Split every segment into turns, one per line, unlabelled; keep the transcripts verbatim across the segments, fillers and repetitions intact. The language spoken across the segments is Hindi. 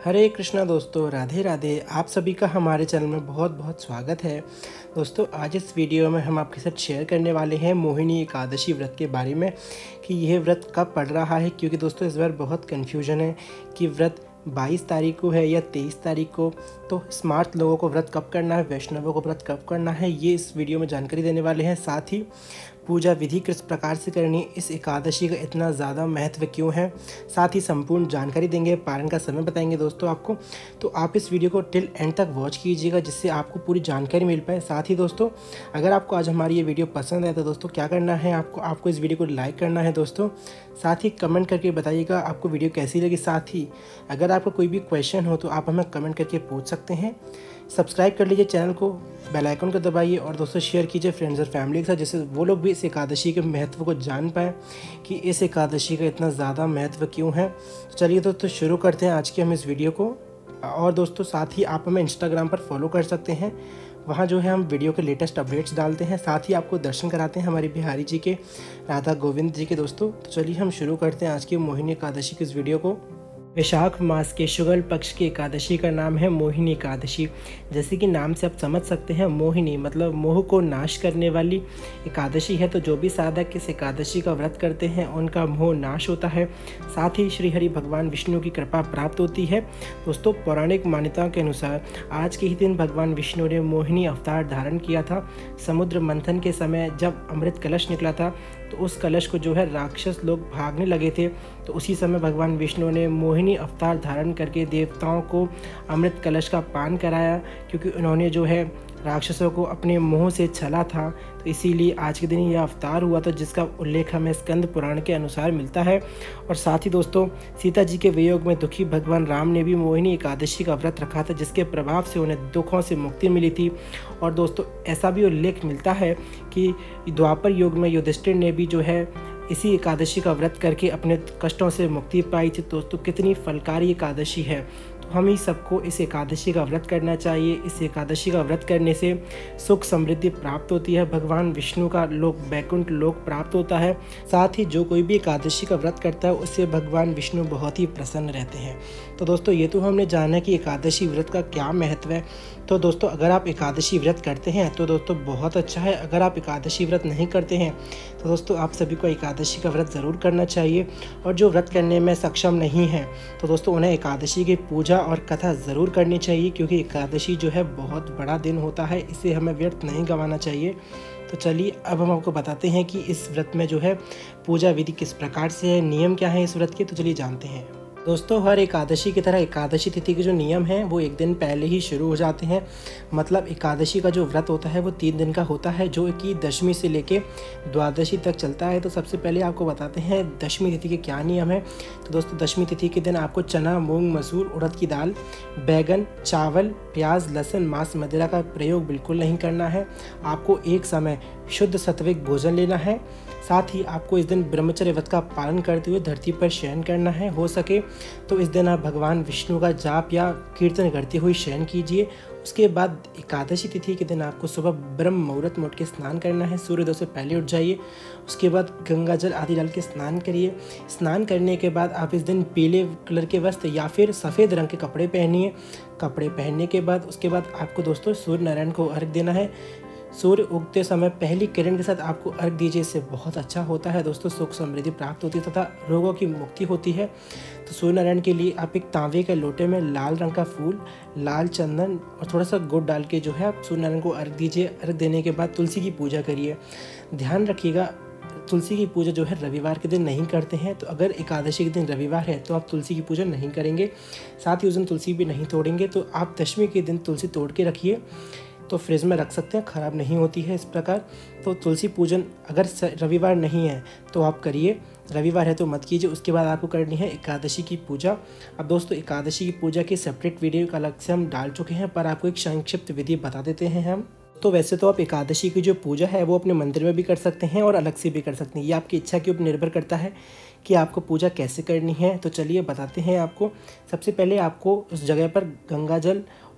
हरे कृष्णा दोस्तों, राधे राधे। आप सभी का हमारे चैनल में बहुत बहुत स्वागत है। दोस्तों, आज इस वीडियो में हम आपके साथ शेयर करने वाले हैं मोहिनी एकादशी व्रत के बारे में कि यह व्रत कब पड़ रहा है। क्योंकि दोस्तों इस बार बहुत कन्फ्यूजन है कि व्रत बाईस तारीख को है या तेईस तारीख को। तो स्मार्ट लोगों को व्रत कब करना है, वैष्णवों को व्रत कब करना है, ये इस वीडियो में जानकारी देने वाले हैं। साथ ही पूजा विधि किस प्रकार से करनी, इस एकादशी का इतना ज़्यादा महत्व क्यों है, साथ ही संपूर्ण जानकारी देंगे। पारण का समय बताएंगे दोस्तों आपको। तो आप इस वीडियो को टिल एंड तक वॉच कीजिएगा जिससे आपको पूरी जानकारी मिल पाए। साथ ही दोस्तों, अगर आपको आज हमारी ये वीडियो पसंद है तो दोस्तों क्या करना है, आपको आपको इस वीडियो को लाइक करना है दोस्तों। साथ ही कमेंट करके बताइएगा आपको वीडियो कैसी लगी। साथ ही अगर आपको कोई भी क्वेश्चन हो तो आप हमें कमेंट करके पूछ सकते हैं। सब्सक्राइब कर लीजिए चैनल को, बेल आइकन को दबाइए और दोस्तों शेयर कीजिए फ्रेंड्स और फैमिली के साथ, जिससे वो लोग भी इस एकादशी के महत्व को जान पाएँ कि इस एकादशी का इतना ज़्यादा महत्व क्यों है। तो चलिए दोस्तों शुरू करते हैं आज के हम इस वीडियो को। और दोस्तों साथ ही आप हमें इंस्टाग्राम पर फॉलो कर सकते हैं, वहाँ जो है हम वीडियो के लेटेस्ट अपडेट्स डालते हैं। साथ ही आपको दर्शन कराते हैं हमारे बिहारी जी के, राधा गोविंद जी के दोस्तों। तो चलिए हम शुरू करते हैं आज की मोहिनी एकादशी की इस वीडियो को। वैशाख मास के शुक्ल पक्ष की एकादशी का नाम है मोहिनी एकादशी। जैसे कि नाम से आप समझ सकते हैं, मोहिनी मतलब मोह को नाश करने वाली एकादशी है। तो जो भी साधक इस एकादशी का व्रत करते हैं उनका मोह नाश होता है। साथ ही श्री हरि भगवान विष्णु की कृपा प्राप्त होती है। दोस्तों पौराणिक मान्यताओं के अनुसार आज के ही दिन भगवान विष्णु ने मोहिनी अवतार धारण किया था। समुद्र मंथन के समय जब अमृत कलश निकला था तो उस कलश को जो है राक्षस लोग भागने लगे थे। तो उसी समय भगवान विष्णु ने मोहिनी अवतार धारण करके देवताओं को अमृत कलश का पान कराया, क्योंकि उन्होंने जो है राक्षसों को अपने मुंह से छला था। तो इसीलिए आज के दिन यह अवतार हुआ था, जिसका उल्लेख हमें स्कंद पुराण के अनुसार मिलता है। और साथ ही दोस्तों, सीता जी के वियोग में दुखी भगवान राम ने भी मोहिनी एकादशी का व्रत रखा था, जिसके प्रभाव से उन्हें दुखों से मुक्ति मिली थी। और दोस्तों ऐसा भी उल्लेख मिलता है कि द्वापर युग में युधिष्ठिर ने भी जो है इसी एकादशी का व्रत करके अपने कष्टों से मुक्ति पाई थी। दोस्तों कितनी फलकारी एकादशी है। तो हम ही सबको इस एकादशी का व्रत करना चाहिए। इस एकादशी का व्रत करने से सुख समृद्धि प्राप्त होती है, भगवान विष्णु का लोक वैकुंठ लोक प्राप्त होता है। साथ ही जो कोई भी एकादशी का व्रत करता है उससे भगवान विष्णु बहुत ही प्रसन्न रहते हैं। तो दोस्तों ये तो हमने जाना कि एकादशी व्रत का क्या महत्व है। तो दोस्तों अगर आप एकादशी व्रत करते हैं तो दोस्तों बहुत अच्छा है। अगर आप एकादशी व्रत नहीं करते हैं तो दोस्तों आप सभी को एकादशी का व्रत ज़रूर करना चाहिए। और जो व्रत करने में सक्षम नहीं है तो दोस्तों उन्हें एकादशी की पूजा और कथा ज़रूर करनी चाहिए, क्योंकि एकादशी जो है बहुत बड़ा दिन होता है, इसे हमें व्यर्थ नहीं गंवाना चाहिए। तो चलिए अब हम आपको बताते हैं कि इस व्रत में जो है पूजा विधि किस प्रकार से है, नियम क्या है इस व्रत के। तो चलिए जानते हैं। दोस्तों हर एकादशी की तरह एकादशी तिथि के जो नियम हैं वो एक दिन पहले ही शुरू हो जाते हैं। मतलब एकादशी का जो व्रत होता है वो तीन दिन का होता है, जो कि दशमी से लेके द्वादशी तक चलता है। तो सबसे पहले आपको बताते हैं दशमी तिथि के क्या नियम है। तो दोस्तों दशमी तिथि के दिन आपको चना, मूंग, मसूर, उड़द की दाल, बैगन, चावल, प्याज, लहसुन, मांस, मदिरा का प्रयोग बिल्कुल नहीं करना है। आपको एक समय शुद्ध सात्विक भोजन लेना है। साथ ही आपको इस दिन ब्रह्मचर्य व्रत का पालन करते हुए धरती पर शयन करना है। हो सके तो इस दिन आप भगवान विष्णु का जाप या कीर्तन करते हुए शयन कीजिए। उसके बाद एकादशी तिथि के दिन आपको सुबह ब्रह्म मुहूर्त में उठ के स्नान करना है। सूर्योदय से पहले उठ जाइए। उसके बाद गंगा जल आदि डाल के स्नान करिए। स्नान करने के बाद आप इस दिन पीले कलर के वस्त्र या फिर सफ़ेद रंग के कपड़े पहनिए। कपड़े पहनने के बाद उसके बाद आपको दोस्तों सूर्य नारायण को अर्घ देना है। सूर्य उगते समय पहली किरण के साथ आपको अर्घ दीजिए, इससे बहुत अच्छा होता है दोस्तों। सुख समृद्धि प्राप्त होती है तथा रोगों की मुक्ति होती है। तो सूर्य नारायण के लिए आप एक तांबे के लोटे में लाल रंग का फूल, लाल चंदन और थोड़ा सा गुड़ डाल के जो है आप सूर्य नारायण को अर्घ दीजिए। अर्घ देने के बाद तुलसी की पूजा करिए। ध्यान रखिएगा तुलसी की पूजा जो है रविवार के दिन नहीं करते हैं। तो अगर एकादशी के दिन रविवार है तो आप तुलसी की पूजा नहीं करेंगे। साथ ही उस दिन तुलसी भी नहीं तोड़ेंगे। तो आप दशमी के दिन तुलसी तोड़ के रखिए, तो फ्रिज में रख सकते हैं, ख़राब नहीं होती है इस प्रकार। तो तुलसी पूजन अगर रविवार नहीं है तो आप करिए, रविवार है तो मत कीजिए। उसके बाद आपको करनी है एकादशी की पूजा। अब दोस्तों एकादशी की पूजा की सेपरेट वीडियो का अलग से हम डाल चुके हैं, पर आपको एक संक्षिप्त विधि बता देते हैं हम। तो वैसे तो आप एकादशी की जो पूजा है वो अपने मंदिर में भी कर सकते हैं और अलग से भी कर सकते हैं। ये आपकी इच्छा के ऊपर निर्भर करता है कि आपको पूजा कैसे करनी है। तो चलिए बताते हैं आपको। सबसे पहले आपको उस जगह पर गंगा जल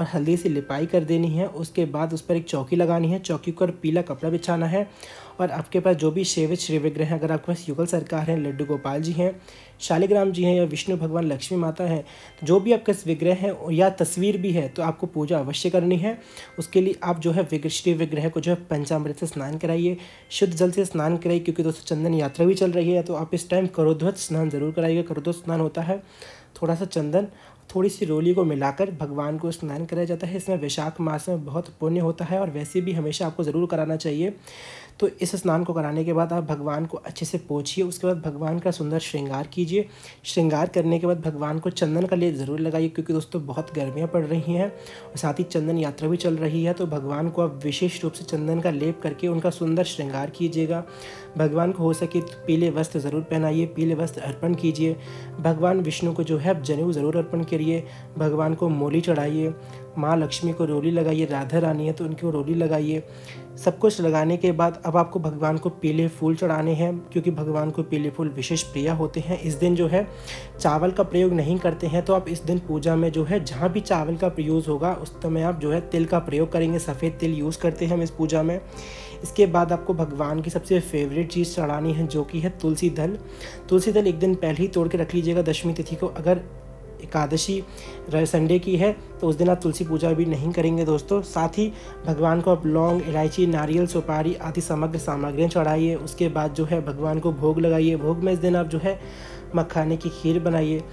और हल्दी से लिपाई कर देनी है। उसके बाद उस पर एक चौकी लगानी है, चौकी पर पीला कपड़ा बिछाना है और आपके पास जो भी सेवित श्री विग्रह हैं, अगर आपके पास युगल सरकार हैं, लड्डू गोपाल जी हैं, शालिग्राम जी हैं या विष्णु भगवान लक्ष्मी माता हैं, जो भी आपके विग्रह हैं या तस्वीर भी है तो आपको पूजा अवश्य करनी है। उसके लिए आप जो है विग्रह श्री विग्रह को जो है पंचामृत से स्नान कराइए, शुद्ध जल से स्नान कराइए, क्योंकि दोस्तों चंदन यात्रा भी चल रही है तो आप इस टाइम करोध्वज स्नान जरूर कराइएगा। करोध्वज स्नान होता है थोड़ा सा चंदन थोड़ी सी रोली को मिलाकर भगवान को स्नान कराया जाता है। इसमें वैशाख मास में बहुत पुण्य होता है और वैसे भी हमेशा आपको ज़रूर कराना चाहिए। तो इस स्नान को कराने के बाद आप भगवान को अच्छे से पोंछिए, उसके बाद भगवान का सुंदर श्रृंगार कीजिए। श्रृंगार करने के बाद भगवान को चंदन का लेप ज़रूर लगाइए, क्योंकि दोस्तों बहुत गर्मियाँ पड़ रही हैं और साथ ही चंदन यात्रा भी चल रही है। तो भगवान को आप विशेष रूप से चंदन का लेप करके उनका सुंदर श्रृंगार कीजिएगा। भगवान को हो सके तो पीले वस्त्र ज़रूर पहनाइए, पीले वस्त्र अर्पण कीजिए। भगवान विष्णु को जो है आप जनेऊ ज़रूर अर्पण करिए। भगवान को मोली चढ़ाइए, माँ लक्ष्मी को रोली लगाइए, राधा रानी है तो उनको रोली लगाइए। सब कुछ लगाने के बाद अब आपको भगवान को पीले फूल चढ़ाने हैं, क्योंकि भगवान को पीले फूल विशेष प्रिय होते हैं। इस दिन जो है चावल का प्रयोग नहीं करते हैं, तो आप इस दिन पूजा में जो है जहाँ भी चावल का प्रयोग होगा उस समय आप जो है तिल का प्रयोग करेंगे। सफ़ेद तिल यूज़ करते हैं हम इस पूजा में। इसके बाद आपको भगवान की सबसे फेवरेट चीज़ चढ़ानी है, जो कि है तुलसी दल। तुलसी दल एक दिन पहले ही तोड़ के रख लीजिएगा दशमी तिथि को। अगर एकादशी संडे की है तो उस दिन आप तुलसी पूजा भी नहीं करेंगे दोस्तों। साथ ही भगवान को आप लौंग, इलायची, नारियल, सुपारी आदि समग्र सामग्रियाँ चढ़ाइए। उसके बाद जो है भगवान को भोग लगाइए। भोग में इस दिन आप जो है मखाने की खीर बनाइए।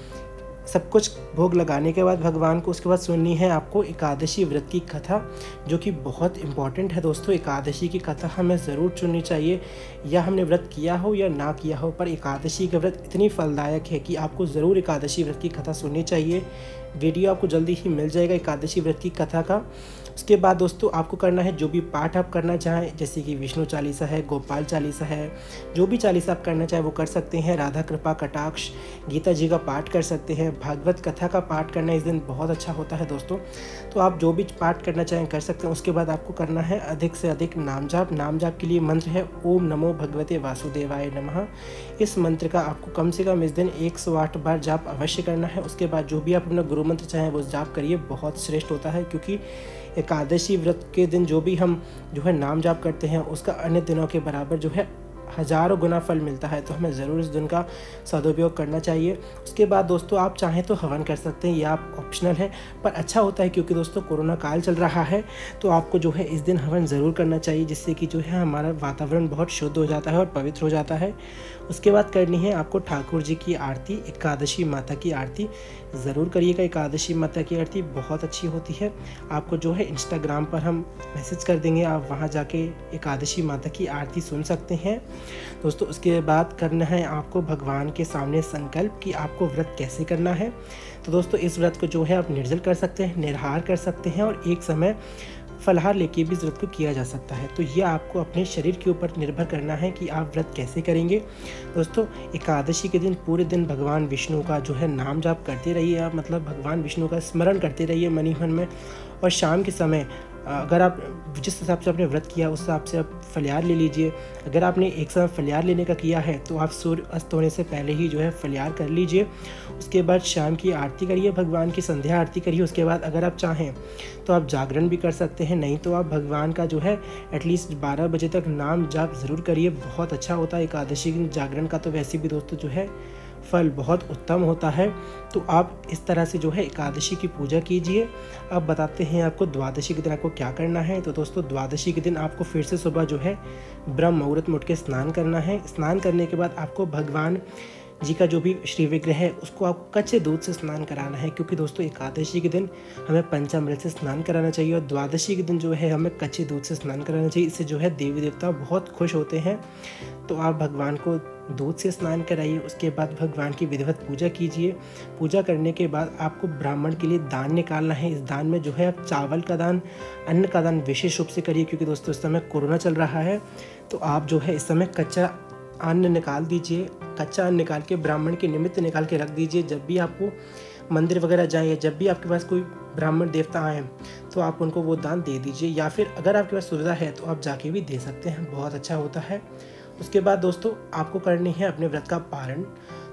सब कुछ भोग लगाने के बाद भगवान को उसके बाद सुननी है आपको एकादशी व्रत की कथा, जो कि बहुत इम्पॉर्टेंट है दोस्तों। एकादशी की कथा हमें ज़रूर सुननी चाहिए, या हमने व्रत किया हो या ना किया हो, पर एकादशी का व्रत इतनी फलदायक है कि आपको ज़रूर एकादशी व्रत की कथा सुननी चाहिए। वीडियो आपको जल्दी ही मिल जाएगा एकादशी व्रत की कथा का। उसके बाद दोस्तों आपको करना है जो भी पाठ आप करना चाहें, जैसे कि विष्णु चालीसा है, गोपाल चालीसा है, जो भी चालीसा आप करना चाहें वो कर सकते हैं। राधा कृपा कटाक्ष, गीता जी का पाठ कर सकते हैं। भागवत कथा का पाठ करना इस दिन बहुत अच्छा होता है दोस्तों। तो आप जो भी पाठ करना चाहें कर सकते हैं। उसके बाद आपको करना है अधिक से अधिक नाम जाप। नाम जाप के लिए मंत्र है ओम नमो भगवते वासुदेवाय नमः। इस मंत्र का आपको कम से कम इस दिन एक सौ आठ बार जाप अवश्य करना है। उसके बाद जो भी आप अपना गुरु मंत्र चाहें वो जाप करिए, बहुत श्रेष्ठ होता है। क्योंकि एकादशी व्रत के दिन जो भी हम जो है नाम जाप करते हैं उसका अन्य दिनों के बराबर जो है हज़ारों गुना फल मिलता है। तो हमें ज़रूर इस दिन का सदुपयोग करना चाहिए। उसके बाद दोस्तों आप चाहें तो हवन कर सकते हैं, यह आप ऑप्शनल है, पर अच्छा होता है क्योंकि दोस्तों कोरोना काल चल रहा है तो आपको जो है इस दिन हवन ज़रूर करना चाहिए, जिससे कि जो है हमारा वातावरण बहुत शुद्ध हो जाता है और पवित्र हो जाता है। उसके बाद करनी है आपको ठाकुर जी की आरती, एकादशी माता की आरती ज़रूर करिएगा। एकादशी माता की आरती बहुत अच्छी होती है। आपको जो है इंस्टाग्राम पर हम मैसेज कर देंगे, आप वहाँ जाके एकादशी माता की आरती सुन सकते हैं दोस्तों। उसके बाद करना है आपको भगवान के सामने संकल्प कि आपको व्रत कैसे करना है। तो दोस्तों इस व्रत को जो है आप निर्जल कर सकते हैं, निराहार कर सकते हैं और एक समय फलाहार लेके भी इस व्रत को किया जा सकता है। तो ये आपको अपने शरीर के ऊपर निर्भर करना है कि आप व्रत कैसे करेंगे। दोस्तों एकादशी के दिन पूरे दिन भगवान विष्णु का जो है नाम जाप करते रहिए आप, मतलब भगवान विष्णु का स्मरण करते रहिए मन ही मन में। और शाम के समय अगर आप जिस हिसाब से आपने व्रत किया उस हिसाब से आप फलियार ले लीजिए। अगर आपने एक समय फलियार लेने का किया है तो आप सूर्य अस्त होने से पहले ही जो है फलियार कर लीजिए। उसके बाद शाम की आरती करिए, भगवान की संध्या आरती करिए। उसके बाद अगर आप चाहें तो आप जागरण भी कर सकते हैं, नहीं तो आप भगवान का जो है एटलीस्ट बारह बजे तक नाम जाप ज़रूर करिए, बहुत अच्छा होता है। एकादशी के जागरण का तो वैसे भी दोस्तों जो है फल बहुत उत्तम होता है। तो आप इस तरह से जो है एकादशी की पूजा कीजिए। अब बताते हैं आपको द्वादशी के दिन आपको क्या करना है। तो दोस्तों द्वादशी के दिन आपको फिर से सुबह जो है ब्रह्म मुहूर्त में उठ के स्नान करना है। स्नान करने के बाद आपको भगवान जी का जो भी श्री विग्रह है उसको आपको कच्चे दूध से स्नान कराना है, क्योंकि दोस्तों एकादशी के दिन हमें पंचामृत से स्नान कराना चाहिए और द्वादशी के दिन जो है हमें कच्चे दूध से स्नान कराना चाहिए। इससे जो है देवी देवता बहुत खुश होते हैं। तो आप भगवान को दूध से स्नान कराइए। उसके बाद भगवान की विधिवत पूजा कीजिए। पूजा करने के बाद आपको ब्राह्मण के लिए दान निकालना है। इस दान में जो है आप चावल का दान, अन्न का दान विशेष रूप से करिए, क्योंकि दोस्तों इस समय कोरोना चल रहा है। तो आप जो है इस समय कच्चा अन्न निकाल दीजिए, कच्चा अन्न निकाल के ब्राह्मण के निमित्त निकाल के रख दीजिए। जब भी आपको मंदिर वगैरह जाएं या जब भी आपके पास कोई ब्राह्मण देवता आए तो आप उनको वो दान दे दीजिए, या फिर अगर आपके पास सुविधा है तो आप जाके भी दे सकते हैं, बहुत अच्छा होता है। उसके बाद दोस्तों आपको करनी है अपने व्रत का पारण।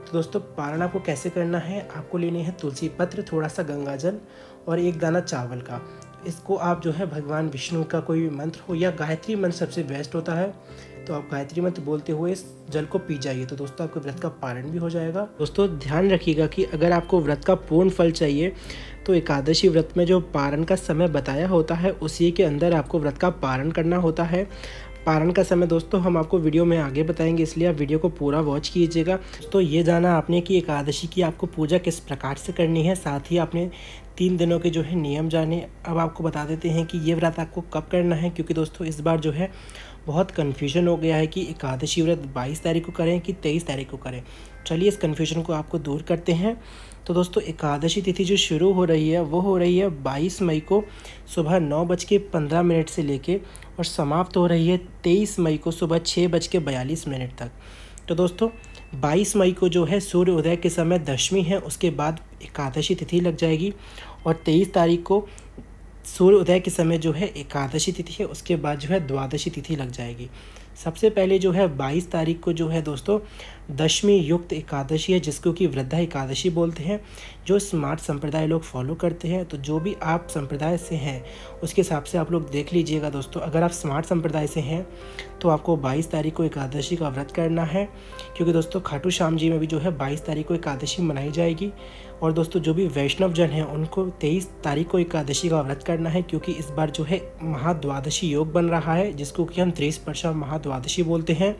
तो दोस्तों पारण आपको कैसे करना है, आपको लेने हैं तुलसी पत्र, थोड़ा सा गंगा जल और एक दाना चावल का। इसको आप जो है भगवान विष्णु का कोई भी मंत्र हो या गायत्री मंत्र सबसे बेस्ट होता है, तो आप गायत्री मंत्र बोलते हुए इस जल को पी जाइए, तो दोस्तों आपके व्रत का पारण भी हो जाएगा। दोस्तों ध्यान रखिएगा कि अगर आपको व्रत का पूर्ण फल चाहिए तो एकादशी व्रत में जो पारण का समय बताया होता है उसी के अंदर आपको व्रत का पारण करना होता है। पारण का समय दोस्तों हम आपको वीडियो में आगे बताएंगे, इसलिए आप वीडियो को पूरा वॉच कीजिएगा। तो ये जाना आपने कि एकादशी की आपको पूजा किस प्रकार से करनी है, साथ ही आपने तीन दिनों के जो है नियम जाने। अब आपको बता देते हैं कि ये व्रत आपको कब करना है, क्योंकि दोस्तों इस बार जो है बहुत कन्फ्यूजन हो गया है कि एकादशी व्रत बाईस तारीख को करें कि तेईस तारीख को करें। चलिए इस कन्फ्यूजन को आपको दूर करते हैं। तो दोस्तों एकादशी तिथि जो शुरू हो रही है वो हो रही है बाईस मई को सुबह नौ बज के पंद्रह मिनट से लेके और समाप्त हो रही है तेईस मई को सुबह छः बज के बयालीस मिनट तक। तो दोस्तों बाईस मई को जो है सूर्य उदय के समय दशमी है, उसके बाद एकादशी तिथि लग जाएगी, और तेईस तारीख को सूर्य उदय के समय जो है एकादशी तिथि है, उसके बाद जो है द्वादशी तिथि लग जाएगी। सबसे पहले जो है बाईस तारीख को जो है दोस्तों दशमी युक्त एकादशी है, जिसको कि वृद्धा एकादशी बोलते हैं, जो स्मार्ट संप्रदाय लोग फॉलो करते हैं। तो जो भी आप संप्रदाय से हैं उसके हिसाब से आप लोग देख लीजिएगा दोस्तों। अगर आप स्मार्ट संप्रदाय से हैं तो आपको बाईस तारीख को एकादशी का व्रत करना है, क्योंकि दोस्तों खाटू श्याम जी में भी जो है बाईस तारीख को एकादशी मनाई जाएगी। और दोस्तों जो भी वैष्णव जन हैं उनको तेईस तारीख को एकादशी का व्रत करना है, क्योंकि इस बार जो है महाद्वादशी योग बन रहा है, जिसको कि हम त्रिस्पर्शा महाद्वादशी बोलते हैं।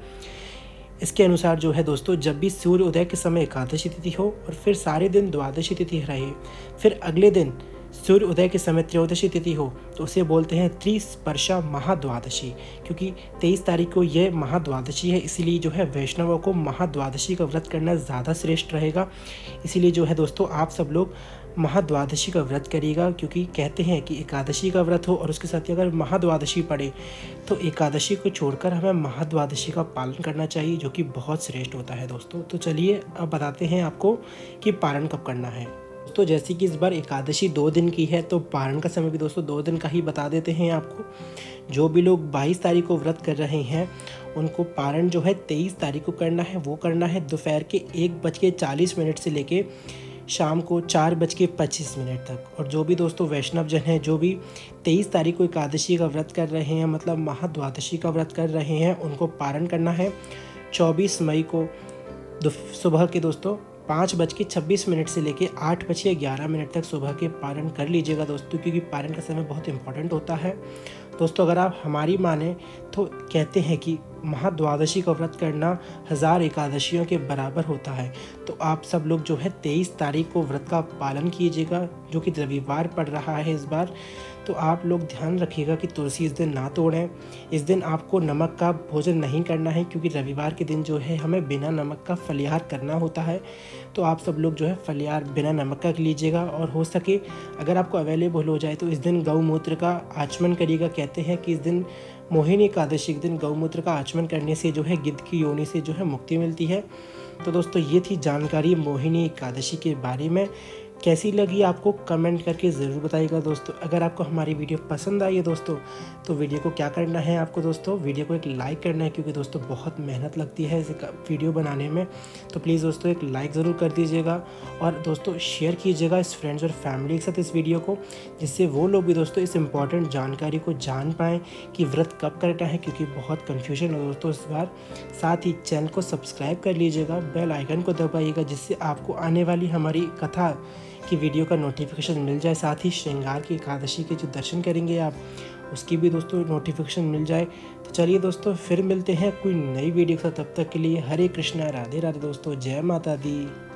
इसके अनुसार जो है दोस्तों जब भी सूर्य उदय के समय एकादशी तिथि हो और फिर सारे दिन द्वादशी तिथि रहे, फिर अगले दिन सूर्य उदय के समय त्रयोदशी तिथि हो, तो उसे बोलते हैं त्रिस्पर्शा महाद्वादशी, क्योंकि तेईस तारीख को ये महाद्वादशी है। इसीलिए जो है वैष्णवों को महाद्वादशी का व्रत करना ज़्यादा श्रेष्ठ रहेगा। इसीलिए जो है दोस्तों आप सब लोग महाद्वादशी का व्रत करिएगा, क्योंकि कहते हैं कि एकादशी का व्रत हो और उसके साथ ही अगर महाद्वादशी पड़े तो एकादशी को छोड़कर हमें महाद्वादशी का पालन करना चाहिए, जो कि बहुत श्रेष्ठ होता है दोस्तों। तो चलिए अब बताते हैं आपको कि पारण कब करना है। तो जैसे कि इस बार एकादशी दो दिन की है, तो पारण का समय भी दोस्तों दो दिन का ही बता देते हैं आपको। जो भी लोग बाईस तारीख को व्रत कर रहे हैं उनको पारण जो है तेईस तारीख को करना है। वो करना है दोपहर के एक बज के चालीस मिनट से लेके शाम को चार बज के पच्चीस मिनट तक। और जो भी दोस्तों वैष्णव जन हैं जो भी तेईस तारीख को एकादशी का व्रत कर रहे हैं, मतलब महाद्वादशी का व्रत कर रहे हैं, उनको पारण करना है चौबीस मई को सुबह के दोस्तों पाँच बज के छब्बीस मिनट से लेके आठ बज के ग्यारह मिनट तक सुबह के पारण कर लीजिएगा दोस्तों, क्योंकि पारण का समय बहुत इंपॉर्टेंट होता है दोस्तों। अगर आप हमारी माने तो कहते हैं कि महाद्वादशी का व्रत करना हज़ार एकादशियों के बराबर होता है। तो आप सब लोग जो है तेईस तारीख को व्रत का पालन कीजिएगा, जो कि रविवार पड़ रहा है इस बार। तो आप लोग ध्यान रखिएगा कि तुलसी इस दिन ना तोड़ें। इस दिन आपको नमक का भोजन नहीं करना है, क्योंकि रविवार के दिन जो है हमें बिना नमक का फलिहार करना होता है। तो आप सब लोग जो है फलिहार बिना नमक का लीजिएगा, और हो सके अगर आपको अवेलेबल हो जाए तो इस दिन गौमूत्र का आचमन करिएगा। कहते हैं कि इस दिन मोहिनी एकादशी के दिन गौमूत्र का आचमन करने से जो है गिद्ध की योनि से जो है मुक्ति मिलती है। तो दोस्तों ये थी जानकारी मोहिनी एकादशी के बारे में। कैसी लगी आपको कमेंट करके ज़रूर बताइएगा दोस्तों। अगर आपको हमारी वीडियो पसंद आई है दोस्तों तो वीडियो को क्या करना है आपको दोस्तों, वीडियो को एक लाइक करना है, क्योंकि दोस्तों बहुत मेहनत लगती है इस वीडियो बनाने में। तो प्लीज़ दोस्तों एक लाइक ज़रूर कर दीजिएगा, और दोस्तों शेयर कीजिएगा इस फ्रेंड्स और फैमिली के साथ इस वीडियो को, जिससे वो लोग भी दोस्तों इस इम्पॉर्टेंट जानकारी को जान पाएँ कि व्रत कब करना है, क्योंकि बहुत कन्फ्यूजन है दोस्तों इस बार। साथ ही चैनल को सब्सक्राइब कर लीजिएगा, बेल आइकन को दबाइएगा, जिससे आपको आने वाली हमारी कथा की वीडियो का नोटिफिकेशन मिल जाए। साथ ही श्रृंगार की एकादशी के जो दर्शन करेंगे आप, उसकी भी दोस्तों नोटिफिकेशन मिल जाए। तो चलिए दोस्तों फिर मिलते हैं कोई नई वीडियो के साथ, तब तक के लिए हरे कृष्णा, राधे राधे दोस्तों, जय माता दी।